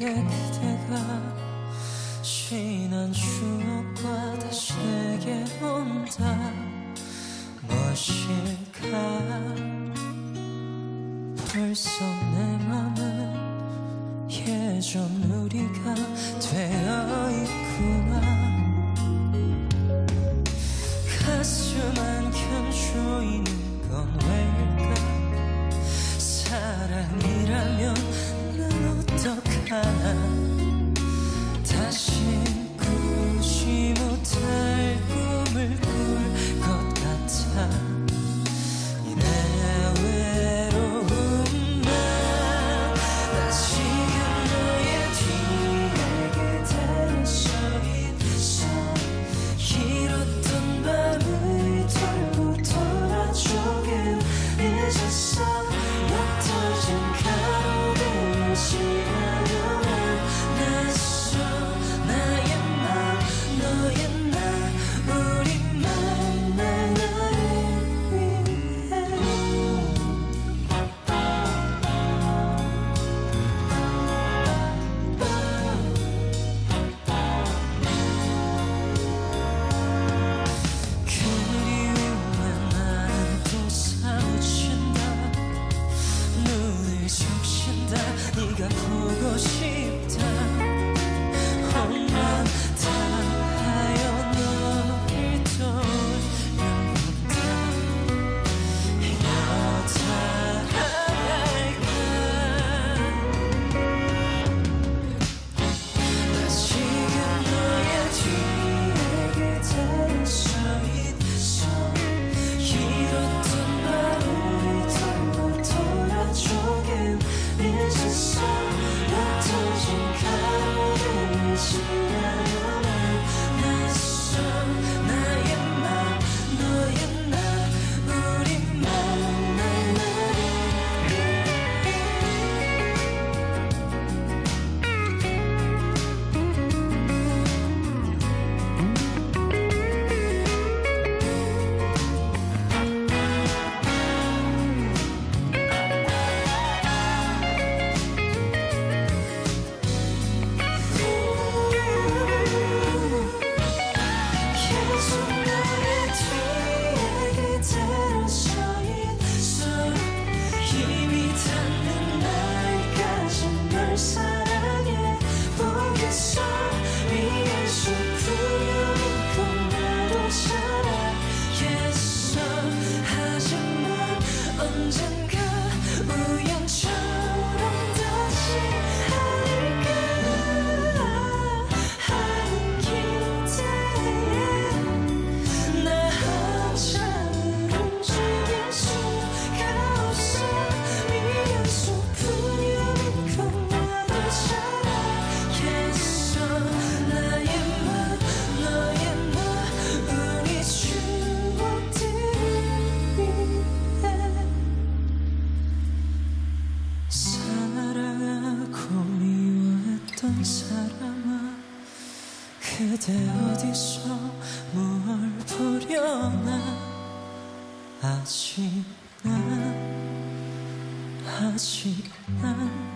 그대가 지난 추억과 다시 내게 온다. 무엇일까? 벌써 내 맘은 예전 우리가 되어 있구나. 가슴 한켠 조이는 건 왜일까? 사랑이라면 난 어떡하나. 다시 꾸지 못할 꿈을 꿀 것 같아. 내 외로움만 나 지금 너의 뒤에 그대로 서 있어. 길었던 밤을 돌고 돌아 조금 늦었어. 옅어진 가로등을 지나며 만났어. 나의 맘 너의 나 우리만 날 나를 위해. 그리움에 나는 또 사무친다. 눈을 적신다. 네가 보고 싶다. 혼란 다하여 너를 떠올려본다. 여자랄까. 나 지금 너의 뒤에 그대로 서 있어. 길었던 밤을 돌고 돌아 조금 늦었어. 옅어진 가로등을 지나며 만났어. 나의 맘 너의 나 우리만 날 나를 계속 나의 뒤에 그대로 서 있어. 힘이 닿는 날까지 널 사랑해 보겠어. 위에 숲으로 건 나도 살아겠어. 하지만 언젠가 우연처럼 다시 않을까 하는 기대에 나 혼자 움직일 수가 없어. 위에 숲으로 건 나도 살아겠어. 나의 맘 너의 나 우리 추억들 위해. 사랑하고 미워했던 사람아, 그대 어디서 뭘 보려나. 아직 난